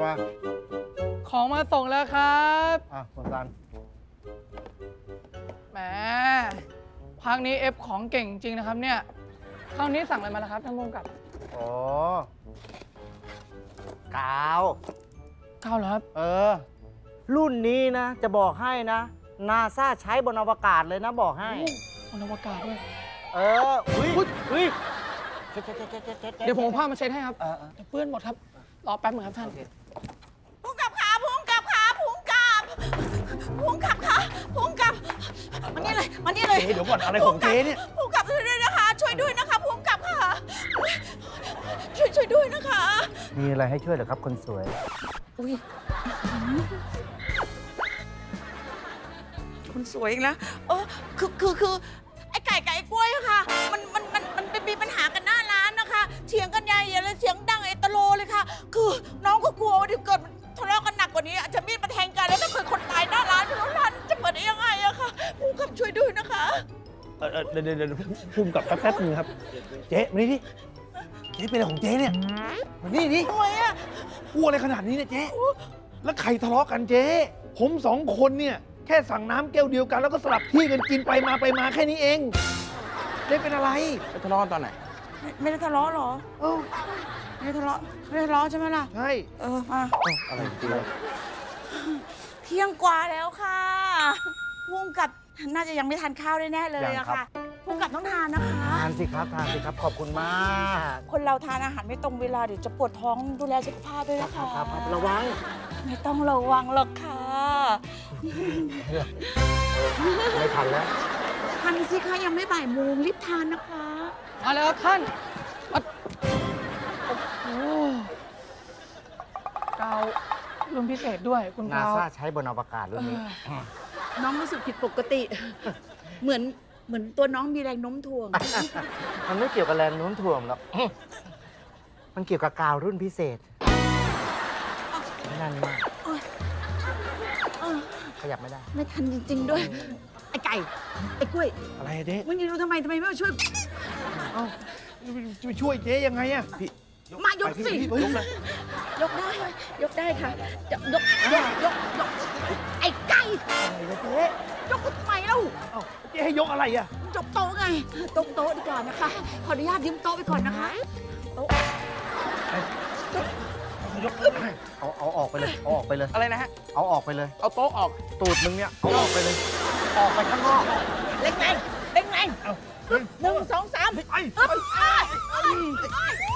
วะของมาส่งแล้วครับคุณซันแหมพักนี้เอฟของเก่งจริงนะครับเนี่ยคราวนี้สั่งอะไรมาแล้วครับท่านผู้กำกับอ๋อกาวเหรอครับรุ่นนี้นะจะบอกให้นะนาซาใช้บนอวกาศเลยนะบอกให้บนอวกาศด้วยอุ้ยเดี๋ยวผมผ้ามาเช็ดให้ครับเดี๋ยวเปื้อนหมดครับรอแป๊บนึงครับท่านพุ่งกลับขาพุ่งกลับขาพุ่งกลับขาพุ่งกลับมานี่เลยเดี๋ยวก่อนอะไรของเจ๊เนี่ยพุ่งกลับช่วยด้วยนะคะช่วยด้วยนะคะพุ่งกลับค่ะช่วยด้วยนะคะมีอะไรให้ช่วยเหรอครับคนสวยคนสวยอีกแล้วคือไอ้ไก่กับไอ้กล้วยค่ะมันมีปัญหากันหน้าร้านนะคะเถียงกันใหญ่เลยเสียงดังเอตโลเลยค่ะคือน้องก็กลัวว่าเดี๋ยวเกิดทะเลาะกันหนักกว่านี้จะมีดมาแทงกันแล้วถ้าเกิดคนตายหน้าร้านแล้วร้านจะเปิดได้ยังไงอะค่ะพุ่งกลับช่วยด้วยนะคะเดี๋ยวพุ่งกลับแป๊บนึงครับเจ๊มาดิเจ๊เป็นอะไรของเจ๊เนี่ยมานี่ทำไมอะอ้วอะไรขนาดนี้เนี่ยเจ๊แล้วใครทะเลาะกันเจ๊ผม2 คนเนี่ยแค่สั่งน้ำแก้วเดียวกันแล้วก็สลับที่กันกินไปมาแค่นี้เองเจ๊เป็นอะไรไปทะเลาะกันตอนไหนไม่ได้ทะเลาะหรอไม่ได้ทะเลาะใช่ไหมล่ะใช่มาอะไรจริงเที่ยงกว่าแล้วค่ะพุ่งกับน่าจะยังไม่ทานข้าวแน่เลยอะค่ะพุ่งกับต้องทานนะคะทานสิครับขอบคุณมากคนเราทานอาหารไม่ตรงเวลาเดี๋ยวจะปวดท้องดูแลสุขภาพด้วยนะคะครับระวังไม่ต้องระวังหรอกค่ะไม่ทันแล้วทันสิคะยังไม่บ่ายโมงรีบทานนะคะมาแล้วท่านโอ้กาวรุ่นพิเศษด้วยคุณนาซาใช้บนอวกาศรุ่นนี้น้องรู้สึกผิดปกติเหมือนตัวน้องมีแรงโน้มถ่วงมันไม่เกี่ยวกับแรงโน้มถ่วงหรอกมันเกี่ยวกับกาวรุ่นพิเศษนั่นมากขยับไม่ได้ไม่ทันจริงๆด้วยไอ้ไก่ไอ้กล้วยอะไรเจ๊มึงยืนดูทำไมไม่มาช่วยจะไปช่วยเจ๊ยังไงอะพี่มายกสิยกได้ค่ะยกไอ้ไก่เจ๊ยกทำไมเล่าเจ๊ให้ยกอะไรอะยกโต๊ะไงโต๊ะดีกว่านะคะขออนุญาตยืมโต๊ะไปก่อนนะคะโต๊ะยกเอาออกไปเลยอะไรนะฮะเอาออกไปเลยเอาโต๊ะออกตูดมึงเนี่ยเอาออกไปเลยออกไปข้างนอกเร่ง1 2 3